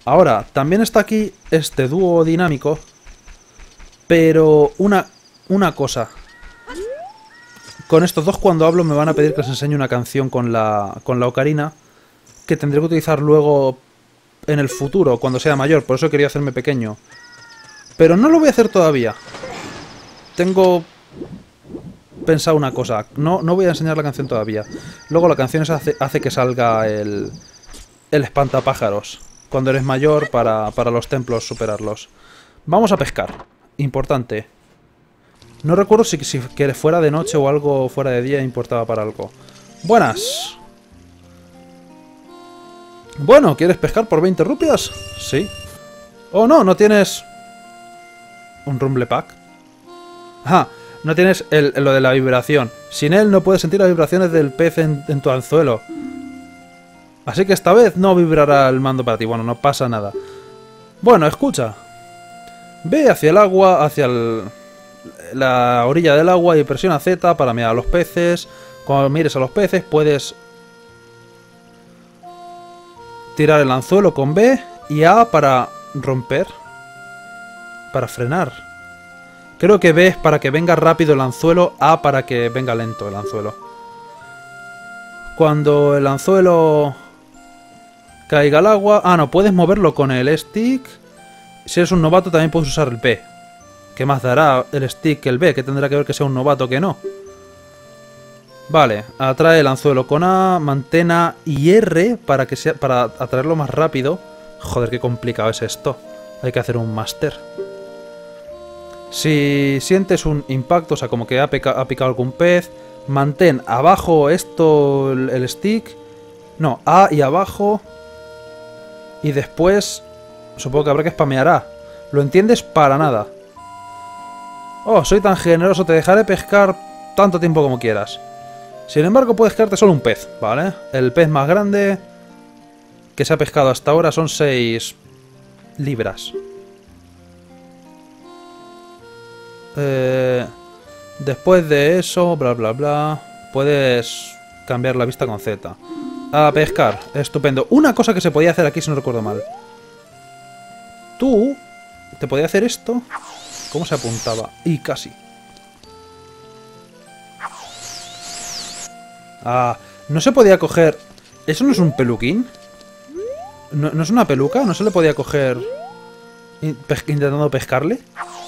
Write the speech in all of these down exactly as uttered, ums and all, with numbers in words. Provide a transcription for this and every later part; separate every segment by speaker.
Speaker 1: Ahora, también está aquí este dúo dinámico. Pero una, una cosa. Con estos dos cuando hablo me van a pedir que les enseñe una canción con la, con la ocarina. Que tendré que utilizar luego en el futuro, cuando sea mayor. Por eso quería hacerme pequeño. Pero no lo voy a hacer todavía. Tengo pensado una cosa. No, no voy a enseñar la canción todavía. Luego la canción esa hace, hace que salga el, el espantapájaros. Cuando eres mayor para, para los templos superarlos. Vamos a pescar. Importante. No recuerdo si, si que fuera de noche o algo fuera de día importaba para algo. Buenas. Bueno, ¿quieres pescar por veinte rupias? Sí. Oh, no, no tienes... ¿Un rumble pack? Ah, no tienes el, lo de la vibración. Sin él no puedes sentir las vibraciones del pez en, en tu anzuelo. Así que esta vez no vibrará el mando para ti. Bueno, no pasa nada. Bueno, escucha. Ve hacia el agua, hacia el, la orilla del agua y presiona Z para mirar a los peces. Cuando mires a los peces puedes tirar el anzuelo con B y A para romper. Para frenar. Creo que B es para que venga rápido el anzuelo, A para que venga lento el anzuelo. Cuando el anzuelo caiga al agua... Ah, no, puedes moverlo con el stick. Si eres un novato también puedes usar el B. ¿Qué más dará el stick que el B? ¿Qué tendrá que ver que sea un novato que no? Vale, atrae el anzuelo con A, mantén A y R para, que sea, para atraerlo más rápido. Joder, qué complicado es esto. Hay que hacer un máster. Si sientes un impacto, o sea, como que ha, pica, ha picado algún pez, mantén abajo esto, el, el stick. No, A y abajo. Y después, supongo que habrá que spamear A. ¿Lo entiendes? Para nada. Oh, soy tan generoso, te dejaré pescar tanto tiempo como quieras. Sin embargo, puedes quedarte solo un pez, ¿vale? El pez más grande que se ha pescado hasta ahora son seis libras. Eh, después de eso, bla bla bla, puedes cambiar la vista con Z. A pescar, estupendo. Una cosa que se podía hacer aquí si no recuerdo mal. Tú te podía hacer esto. ¿Cómo se apuntaba? Y casi. Ah, no se podía coger... ¿Eso no es un peluquín? ¿No, no es una peluca? ¿No se le podía coger intentando pescarle?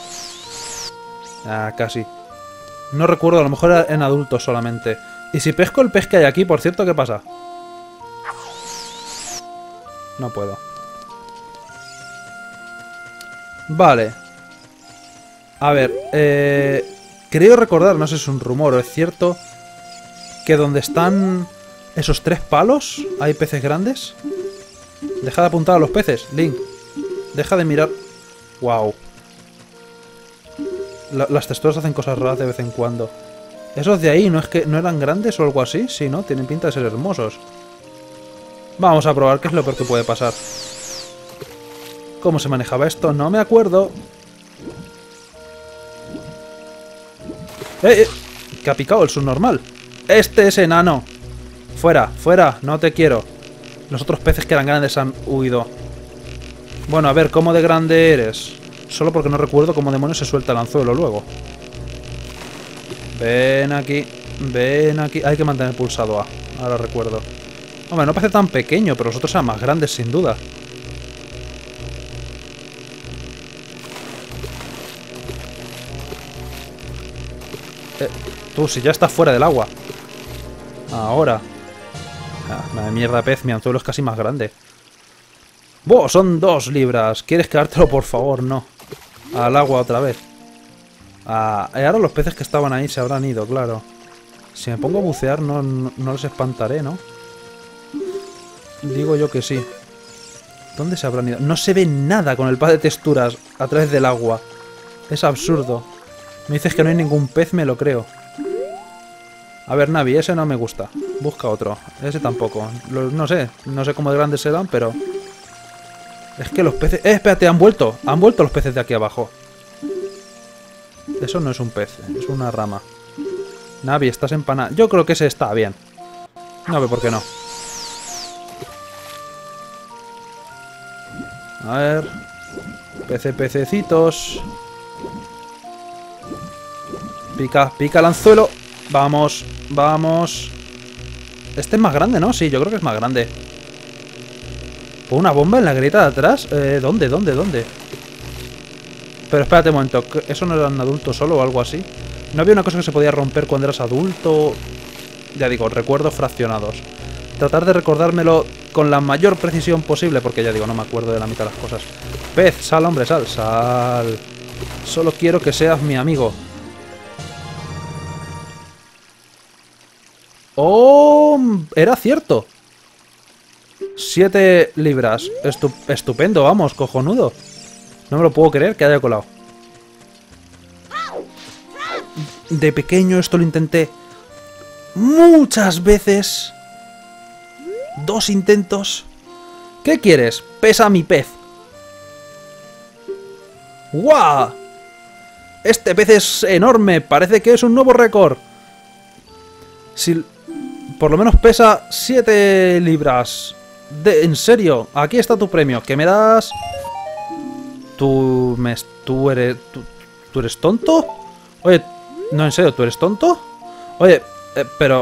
Speaker 1: Ah, casi. No recuerdo, a lo mejor era en adultos solamente. Y si pesco el pez que hay aquí, por cierto, ¿qué pasa? No puedo. Vale. A ver, eh... creo recordar, no sé si es un rumor o es cierto, que donde están esos tres palos hay peces grandes. Deja de apuntar a los peces, Link. Deja de mirar... Wow. La, las texturas hacen cosas raras de vez en cuando. Esos de ahí, ¿no es que no eran grandes o algo así? Sí, ¿no? Tienen pinta de ser hermosos. Vamos a probar qué es lo peor que puede pasar. ¿Cómo se manejaba esto? No me acuerdo. ¡Eh, eh! Que ha picado el subnormal. Este es enano. Fuera, fuera, no te quiero. Los otros peces que eran grandes han huido. Bueno, a ver, ¿cómo de grande eres? Solo porque no recuerdo cómo demonios se suelta el anzuelo luego. Ven aquí, ven aquí. Hay que mantener pulsado A, ahora recuerdo. Hombre, no parece tan pequeño, pero los otros eran más grandes sin duda. Eh, tú, si ya estás fuera del agua. Ahora. Ah, madre mierda, pez, mi anzuelo es casi más grande. ¡Buah! Son dos libras. ¿Quieres quedártelo, por favor? No. Al agua otra vez. Ah, y ahora los peces que estaban ahí se habrán ido, claro. Si me pongo a bucear no, no, no los espantaré, ¿no? Digo yo que sí. ¿Dónde se habrán ido? No se ve nada con el pad de texturas a través del agua. Es absurdo. Me dices que no hay ningún pez, me lo creo. A ver, Navi, ese no me gusta. Busca otro. Ese tampoco. Los, no sé. No sé cómo de grandes serán, pero... Es que los peces... ¡Eh, espérate! Han vuelto. Han vuelto los peces de aquí abajo. Eso no es un pez. Es una rama. Navi, estás empanada. Yo creo que ese está bien. No ve por qué no. A ver. Pece, pececitos. Pica, pica el anzuelo. Vamos, vamos. Este es más grande, ¿no? Sí, yo creo que es más grande. ¿Pon una bomba en la grieta de atrás? Eh, ¿Dónde, dónde, dónde? Pero espérate un momento. ¿Eso no era un adulto solo o algo así? ¿No había una cosa que se podía romper cuando eras adulto? Ya digo, recuerdos fraccionados. Tratar de recordármelo con la mayor precisión posible, porque ya digo, no me acuerdo de la mitad de las cosas. Pez, sal, hombre, sal, sal. Solo quiero que seas mi amigo. ¡Oh! Era cierto. Siete libras. Estu estupendo, vamos, cojonudo. No me lo puedo creer que haya colado. De pequeño esto lo intenté muchas veces. Dos intentos. ¿Qué quieres? Pesa mi pez. ¡Guau! Este pez es enorme. Parece que es un nuevo récord. Si por lo menos pesa siete libras. De, en serio, aquí está tu premio. ¿Qué me das? ¿Tú, me, tú, eres, tú, ¿Tú eres tonto? Oye, no, en serio, ¿tú eres tonto? Oye, eh, pero...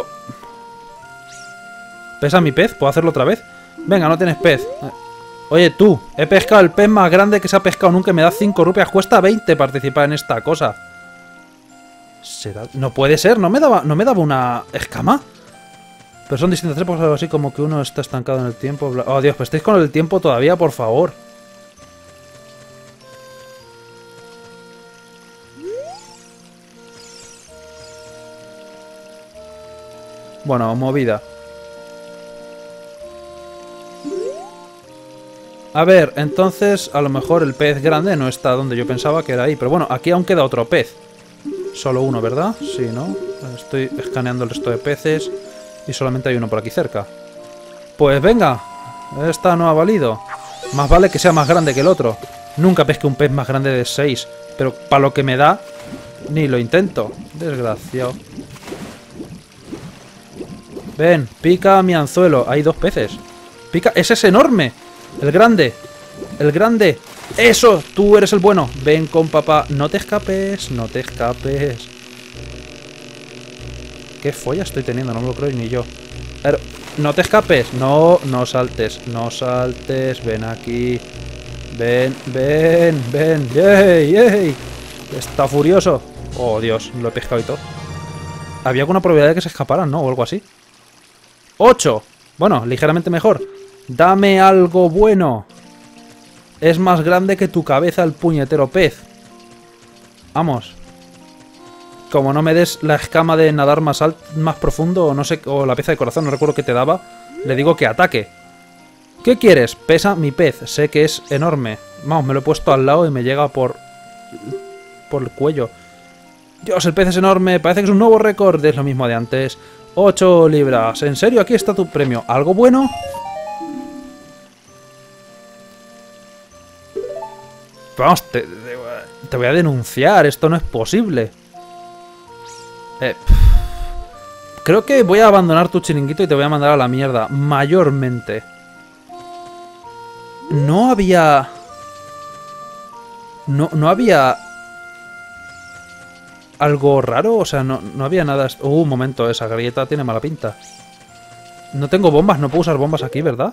Speaker 1: ¿Pesa mi pez? ¿Puedo hacerlo otra vez? Venga, no tienes pez. Oye, tú, he pescado el pez más grande que se ha pescado nunca y me da cinco rupias. Cuesta veinte participar en esta cosa. ¿Será? No puede ser, ¿no me daba, no me daba una escama? Pero son distintas épocas, algo así como que uno está estancado en el tiempo. Bla... Oh, Dios, pues estáis con el tiempo todavía, por favor. Bueno, movida. A ver, entonces a lo mejor el pez grande no está donde yo pensaba que era ahí. Pero bueno, aquí aún queda otro pez. Solo uno, ¿verdad? Sí, ¿no? Estoy escaneando el resto de peces y solamente hay uno por aquí cerca. Pues venga, esta no ha valido. Más vale que sea más grande que el otro. Nunca pesqué un pez más grande de seis, pero para lo que me da, ni lo intento. Desgraciado. Ven, pica mi anzuelo. Hay dos peces. Pica, ese es enorme. El grande. El grande. ¡Eso! Tú eres el bueno. Ven con papá. No te escapes. No te escapes. ¿Qué folla estoy teniendo? No me lo creo ni yo. Pero, no te escapes. No, no saltes. No saltes. Ven aquí. Ven, ven, ven. ¡Yey, yey! Está furioso. Oh, Dios. Lo he pescado y todo. Había alguna probabilidad de que se escaparan, ¿no? O algo así. ¡Ocho! Bueno, ligeramente mejor. Dame algo bueno. Es más grande que tu cabeza el puñetero pez. Vamos. Como no me des la escama de nadar más alto, más profundo, o no sé, o la pieza de corazón, no recuerdo qué te daba, le digo que ataque. ¿Qué quieres? Pesa mi pez. Sé que es enorme. Vamos, me lo he puesto al lado y me llega por... por el cuello. Dios, el pez es enorme. Parece que es un nuevo récord. Es lo mismo de antes. ocho libras. ¿En serio? Aquí está tu premio. ¿Algo bueno? Vamos, te, te, te voy a denunciar. Esto no es posible. Eh, creo que voy a abandonar tu chiringuito y te voy a mandar a la mierda. Mayormente. No había... No, no había... ¿Algo raro? O sea, no, no había nada... Uh, un momento, esa grieta tiene mala pinta. No tengo bombas, no puedo usar bombas aquí, ¿verdad?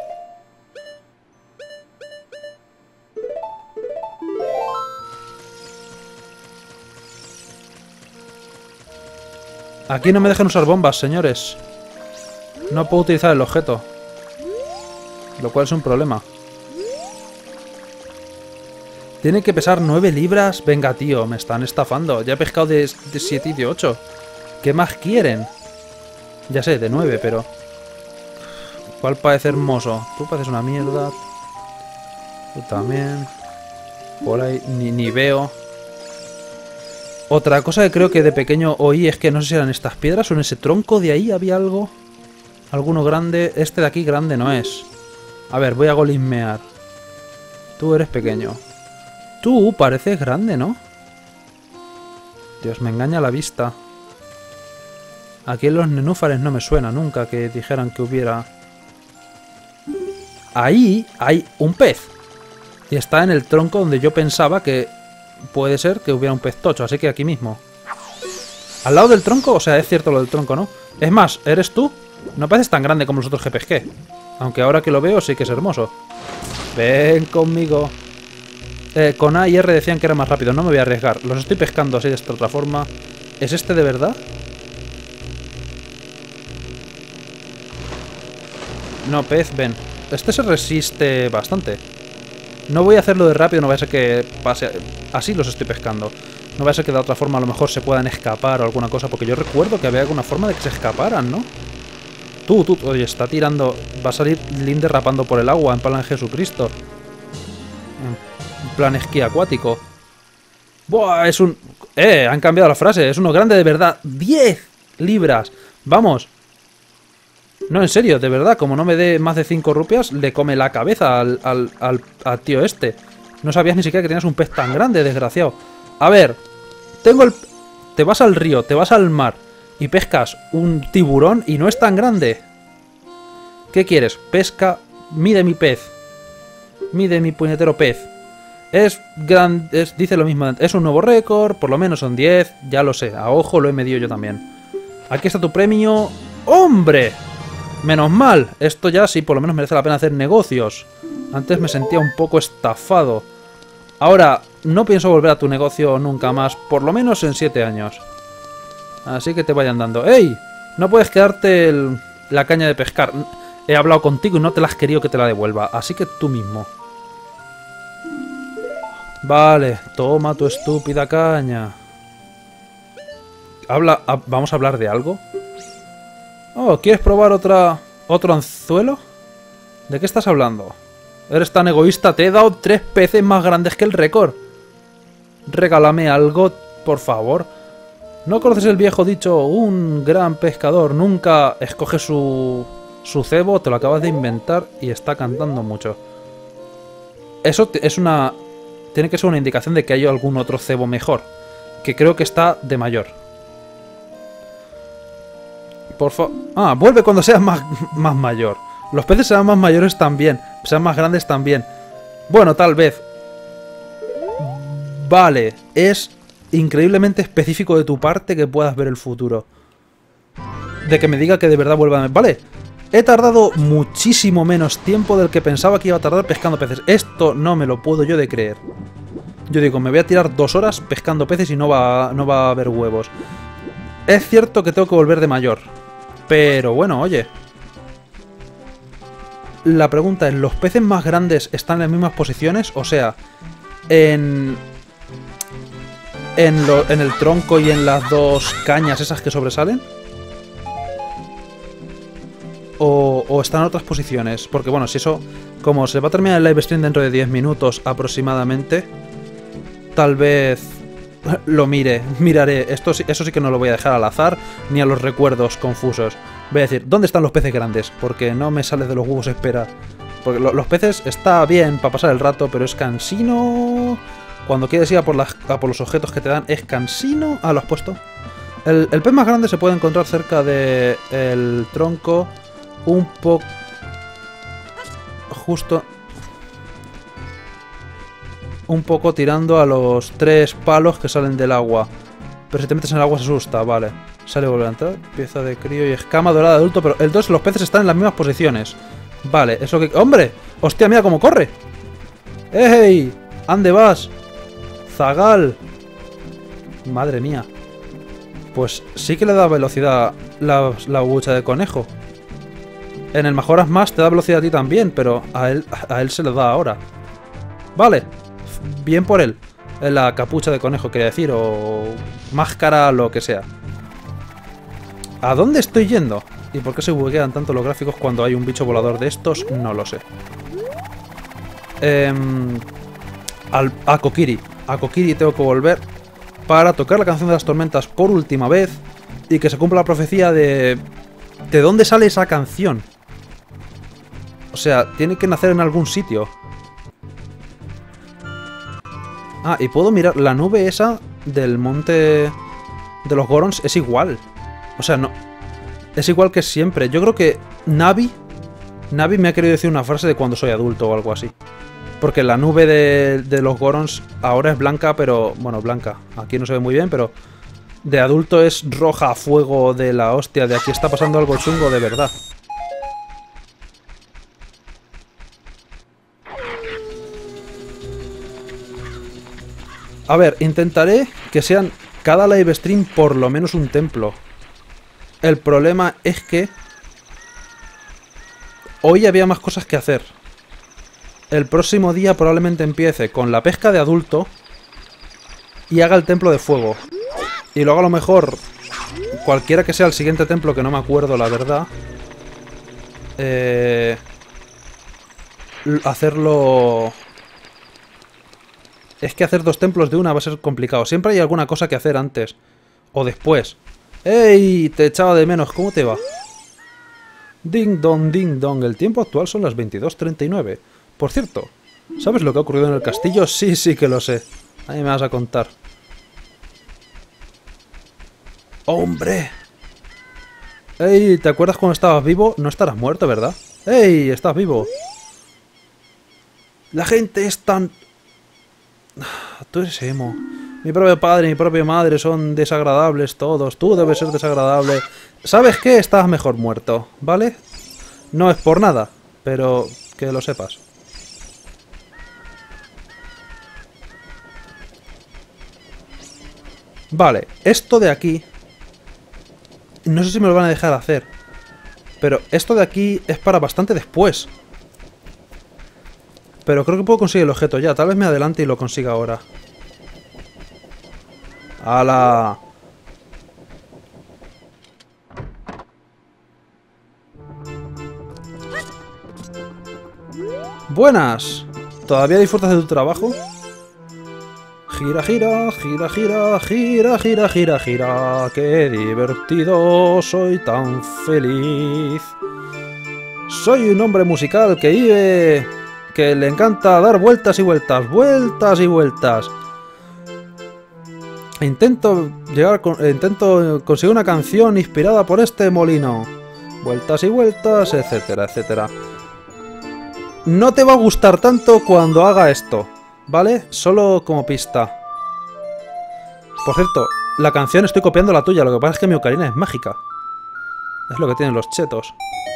Speaker 1: Aquí no me dejan usar bombas, señores. No puedo utilizar el objeto. Lo cual es un problema. Tiene que pesar nueve libras. Venga, tío, me están estafando. Ya he pescado de, de siete y de ocho. ¿Qué más quieren? Ya sé, de nueve, pero... ¿Cuál parece hermoso? Tú pareces una mierda. Tú también. Por ahí ni, ni veo. Otra cosa que creo que de pequeño oí es que no sé si eran estas piedras o en ese tronco de ahí había algo. Alguno grande. Este de aquí grande no es. A ver, voy a golismear. Tú eres pequeño. Tú pareces grande, ¿no? Dios, me engaña la vista. Aquí en los nenúfares no me suena nunca que dijeran que hubiera... Ahí hay un pez. Y está en el tronco donde yo pensaba que puede ser que hubiera un pez tocho, así que aquí mismo. ¿Al lado del tronco? O sea, es cierto lo del tronco, ¿no? Es más, ¿eres tú? No pareces tan grande como los otros que pesqué. Aunque ahora que lo veo sí que es hermoso. Ven conmigo. Eh, con A y R decían que era más rápido. No me voy a arriesgar. Los estoy pescando así de esta otra forma. ¿Es este de verdad? No, pez, ven. Este se resiste bastante. No voy a hacerlo de rápido, no va a ser que pase... Así los estoy pescando. No va a ser que de otra forma a lo mejor se puedan escapar o alguna cosa, porque yo recuerdo que había alguna forma de que se escaparan, ¿no? Tú, tú, oye, está tirando... Va a salir Link derrapando por el agua, en plan Jesucristo. En plan esquí acuático. ¡Buah! Es un... ¡Eh! Han cambiado la frase. Es uno grande de verdad. ¡diez libras! ¡Vamos! No, en serio, de verdad. Como no me dé más de cinco rupias, le come la cabeza al, al, al, al tío este. No sabías ni siquiera que tenías un pez tan grande, desgraciado. A ver. Tengo el... Te vas al río, te vas al mar y pescas un tiburón y no es tan grande. ¿Qué quieres? Pesca... Mide mi pez. Mide mi puñetero pez. Es gran... Es, dice lo mismo. Es un nuevo récord. Por lo menos son diez. Ya lo sé. A ojo lo he medido yo también. Aquí está tu premio. ¡Hombre! Menos mal. Esto ya sí, por lo menos merece la pena hacer negocios. Antes me sentía un poco estafado. Ahora, no pienso volver a tu negocio nunca más. Por lo menos en siete años. Así que te vayan dando. ¡Ey! No puedes quedarte el, la caña de pescar. He hablado contigo y no te la has querido que te la devuelva. Así que tú mismo. Vale, toma tu estúpida caña. Habla, a, ¿Vamos a hablar de algo? Oh, ¿quieres probar otra otro anzuelo? ¿De qué estás hablando? Eres tan egoísta, te he dado tres peces más grandes que el récord. Regálame algo, por favor. ¿No conoces el viejo dicho? Un gran pescador nunca escoge su, su cebo, te lo acabas de inventar y está cantando mucho. Eso es una... Tiene que ser una indicación de que hay algún otro cebo mejor. Que creo que está de mayor. Por favor... Ah, vuelve cuando seas más, más mayor. Los peces serán más mayores también. Sean más grandes también. Bueno, tal vez. Vale. Es increíblemente específico de tu parte que puedas ver el futuro. De que me diga que de verdad vuelva a... Vale. He tardado muchísimo menos tiempo del que pensaba que iba a tardar pescando peces. Esto no me lo puedo yo de creer. Yo digo, me voy a tirar dos horas pescando peces y no va, no va a haber huevos. Es cierto que tengo que volver de mayor. Pero bueno, oye. La pregunta es, ¿los peces más grandes están en las mismas posiciones? O sea, en... En, lo, en el tronco y en las dos cañas esas que sobresalen. O, o están en otras posiciones. Porque bueno, si eso... Como se va a terminar el live stream dentro de diez minutos aproximadamente, tal vez lo mire, miraré. Esto, eso sí que no lo voy a dejar al azar, ni a los recuerdos confusos. Voy a decir, ¿dónde están los peces grandes? Porque no me sale de los huevos esperar. Porque lo, los peces está bien para pasar el rato, pero es cansino. Cuando quieres ir a por, las, a por los objetos que te dan, es cansino. Ah, ¿lo has puesto? El, el pez más grande se puede encontrar cerca del tronco. Un poco... Justo... Un poco tirando a los tres palos que salen del agua. Pero si te metes en el agua se asusta, vale. Sale y vuelve a entrar. Pieza de crío y escama dorada de adulto. Pero entonces los peces están en las mismas posiciones. Vale, eso que... ¡Hombre! ¡Hostia, mira cómo corre! ¡Ey! ¿Ande vas? ¡Zagal! Madre mía. Pues sí que le da velocidad la, la bucha de conejo. En el Majora's Mask te da velocidad a ti también, pero a él, a él se le da ahora. Vale. Bien por él. La capucha de conejo, quería decir, o máscara, lo que sea. ¿A dónde estoy yendo? ¿Y por qué se buguean tanto los gráficos cuando hay un bicho volador de estos? No lo sé. Eh, al, a Kokiri. A Kokiri tengo que volver para tocar la canción de las tormentas por última vez y que se cumpla la profecía de... ¿De dónde sale esa canción? O sea, tiene que nacer en algún sitio. Ah, y puedo mirar... La nube esa del monte de los Gorons es igual. O sea, no... Es igual que siempre. Yo creo que Navi... Navi me ha querido decir una frase de cuando soy adulto o algo así. Porque la nube de, de los Gorons ahora es blanca, pero... Bueno, blanca. Aquí no se ve muy bien, pero... De adulto es roja a fuego de la hostia. De aquí está pasando algo chungo de verdad. A ver, intentaré que sean cada live stream por lo menos un templo. El problema es que... Hoy había más cosas que hacer. El próximo día probablemente empiece con la pesca de adulto y haga el templo de fuego. Y luego a lo mejor, cualquiera que sea el siguiente templo, que no me acuerdo la verdad, eh, hacerlo... Es que hacer dos templos de una va a ser complicado. Siempre hay alguna cosa que hacer antes o después. ¡Ey! Te echaba de menos. ¿Cómo te va? Ding dong, ding dong. El tiempo actual son las veintidós treinta y nueve. Por cierto, ¿sabes lo que ha ocurrido en el castillo? Sí, sí que lo sé. Ahí me vas a contar. ¡Hombre! ¡Ey! ¿Te acuerdas cuando estabas vivo? No estarás muerto, ¿verdad? ¡Ey! Estás vivo. La gente es tan... Tú eres emo. Mi propio padre y mi propia madre son desagradables todos. Tú debes ser desagradable. ¿Sabes qué? Estás mejor muerto, ¿vale? No es por nada, pero que lo sepas. Vale, esto de aquí... No sé si me lo van a dejar hacer. Pero esto de aquí es para bastante después. Pero creo que puedo conseguir el objeto ya. Tal vez me adelante y lo consiga ahora. ¡Hala! ¡Buenas! ¿Todavía disfrutas de tu trabajo? Gira, gira, gira, gira, gira, gira, gira, gira. ¡Qué divertido! Soy tan feliz. Soy un hombre musical que vive... que le encanta dar vueltas y vueltas, vueltas y vueltas. Intento llegar con, intento conseguir una canción inspirada por este molino. Vueltas y vueltas, etcétera, etcétera. No te va a gustar tanto cuando haga esto, ¿vale? Solo como pista. Por cierto, la canción estoy copiando la tuya, lo que pasa es que mi ocarina es mágica. Es lo que tienen los chetos.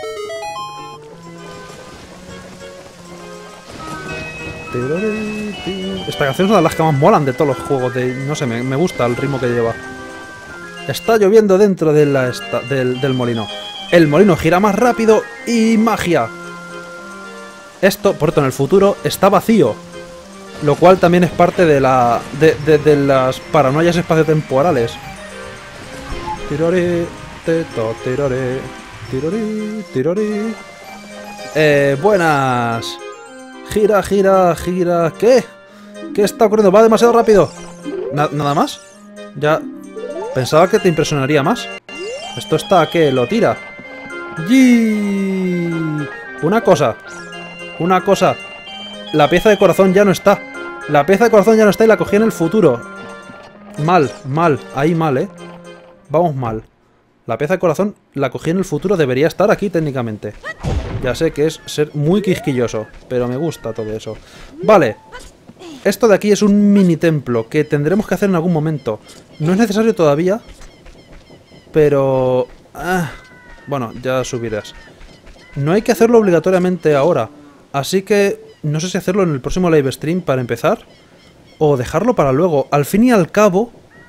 Speaker 1: Esta canción es una de las que más molan de todos los juegos. De, no sé, me, me gusta el ritmo que lleva. Está lloviendo dentro de la esta, del, del molino. El molino gira más rápido y magia. Esto, por cierto, en el futuro está vacío. Lo cual también es parte de la de, de, de las paranoias espaciotemporales. Tirori, teto, tirori, tirori, tirori. Eh, buenas. Gira, gira, gira... ¿Qué? ¿Qué está ocurriendo? ¿Va demasiado rápido? Na- ¿Nada más? Ya... Pensaba que te impresionaría más. Esto está... ¿Qué? Lo tira. ¡Yii! Una cosa. Una cosa. La pieza de corazón ya no está. La pieza de corazón ya no está y la cogí en el futuro. Mal, mal. Ahí mal, ¿eh? Vamos mal. La pieza de corazón la cogí en el futuro. Debería estar aquí técnicamente. Ya sé que es ser muy quisquilloso, pero me gusta todo eso. Vale. Esto de aquí es un mini templo que tendremos que hacer en algún momento. No es necesario todavía, pero... Ah, bueno, ya subirás. No hay que hacerlo obligatoriamente ahora, así que no sé si hacerlo en el próximo live stream para empezar o dejarlo para luego. Al fin y al cabo,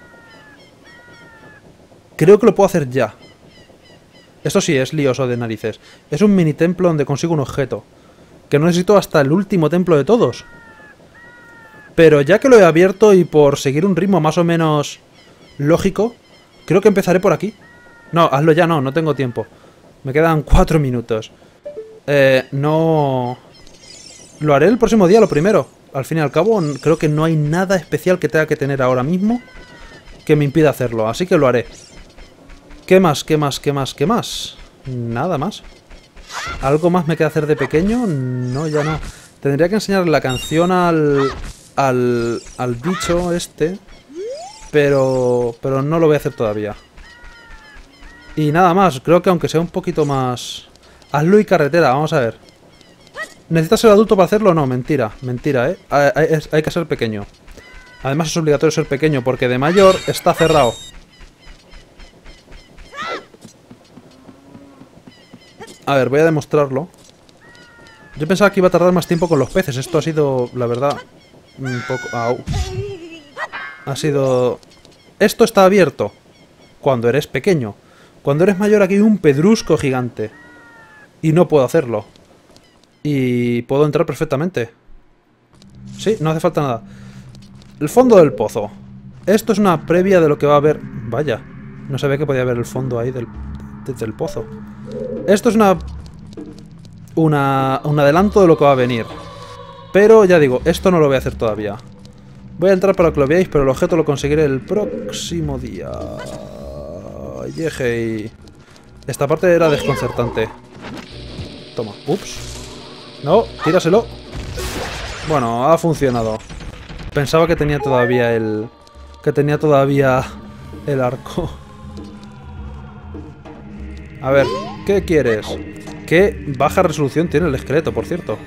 Speaker 1: creo que lo puedo hacer ya. Esto sí es lioso de narices. Es un mini templo donde consigo un objeto. Que no necesito hasta el último templo de todos. Pero ya que lo he abierto y por seguir un ritmo más o menos lógico, creo que empezaré por aquí. No, hazlo ya, no, no tengo tiempo. Me quedan cuatro minutos. Eh, no... Lo haré el próximo día, lo primero. Al fin y al cabo, creo que no hay nada especial que tenga que tener ahora mismo que me impida hacerlo, así que lo haré. ¿Qué más? ¿Qué más? ¿Qué más? ¿Qué más? Nada más. ¿Algo más me queda hacer de pequeño? No, ya no. Tendría que enseñarle la canción al... Al... Al bicho este. Pero... Pero no lo voy a hacer todavía. Y nada más. Creo que aunque sea un poquito más... Hazlo y carretera. Vamos a ver. ¿Necesitas ser adulto para hacerlo? No, mentira, mentira, ¿eh? Hay, hay- hay que ser pequeño. Además es obligatorio ser pequeño porque de mayor está cerrado. A ver, voy a demostrarlo. Yo pensaba que iba a tardar más tiempo con los peces. Esto ha sido, la verdad, un poco... Au. Ha sido... Esto está abierto cuando eres pequeño. Cuando eres mayor aquí hay un pedrusco gigante. Y no puedo hacerlo. Y puedo entrar perfectamente. Sí, no hace falta nada. El fondo del pozo. Esto es una previa de lo que va a haber... Vaya, no sabía que podía haber el fondo ahí del, desde el pozo. Esto es una... Una... Un adelanto de lo que va a venir. Pero ya digo, esto no lo voy a hacer todavía. Voy a entrar para que lo veáis, pero el objeto lo conseguiré el próximo día. Yejey. Esta parte era desconcertante. Toma. Ups. No, tíraselo. Bueno, ha funcionado. Pensaba que tenía todavía el... Que tenía todavía el arco. A ver, ¿qué quieres? Qué baja resolución tiene el esqueleto, por cierto.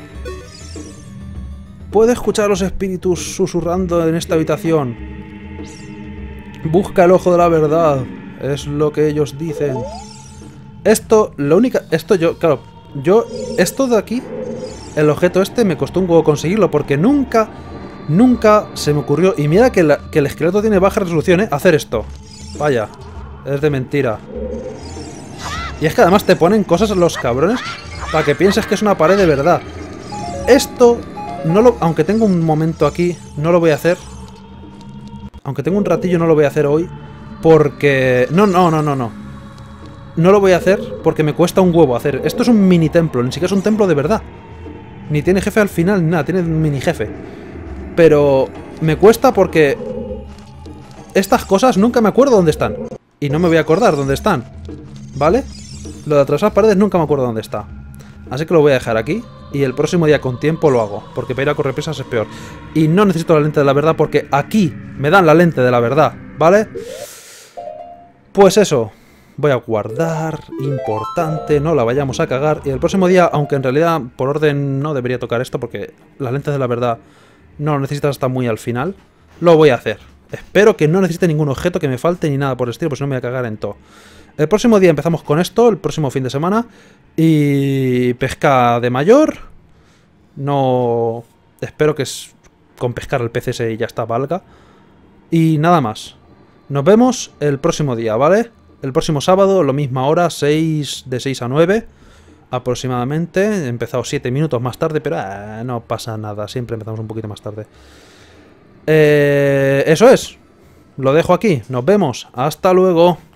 Speaker 1: Puedo escuchar a los espíritus susurrando en esta habitación. Busca el ojo de la verdad. Es lo que ellos dicen. Esto, lo única... Esto yo, claro, yo... Esto de aquí, el objeto este, me costó un huevo conseguirlo porque nunca, nunca se me ocurrió... Y mira que, la, que el esqueleto tiene baja resolución, ¿eh? Hacer esto. Vaya, es de mentira. Y es que además te ponen cosas los cabrones para que pienses que es una pared de verdad. Esto... No lo, aunque tengo un momento aquí, no lo voy a hacer. Aunque tengo un ratillo, no lo voy a hacer hoy. Porque... No, no, no, no, no. No lo voy a hacer porque me cuesta un huevo hacer. Esto es un mini templo, ni siquiera es un templo de verdad. Ni tiene jefe al final, ni nada, tiene un mini jefe. Pero me cuesta porque... Estas cosas nunca me acuerdo dónde están. Y no me voy a acordar dónde están. ¿Vale? Lo de atravesar paredes nunca me acuerdo dónde está. Así que lo voy a dejar aquí. Y el próximo día con tiempo lo hago. Porque para ir a correpresas es peor. Y no necesito la lente de la verdad porque aquí me dan la lente de la verdad. ¿Vale? Pues eso. Voy a guardar. Importante. No la vayamos a cagar. Y el próximo día, aunque en realidad por orden no debería tocar esto porque las lentes de la verdad no lo necesitas hasta muy al final. Lo voy a hacer. Espero que no necesite ningún objeto que me falte ni nada por el estilo. Pues si no me voy a cagar en todo. El próximo día empezamos con esto, el próximo fin de semana. Y pesca de mayor. No... Espero que es con pescar el pez ese y ya está, valga. Y nada más. Nos vemos el próximo día, ¿vale? El próximo sábado, lo misma hora, seis, de seis a nueve aproximadamente. He empezado siete minutos más tarde, pero eh, no pasa nada. Siempre empezamos un poquito más tarde. Eh, eso es. Lo dejo aquí. Nos vemos. Hasta luego.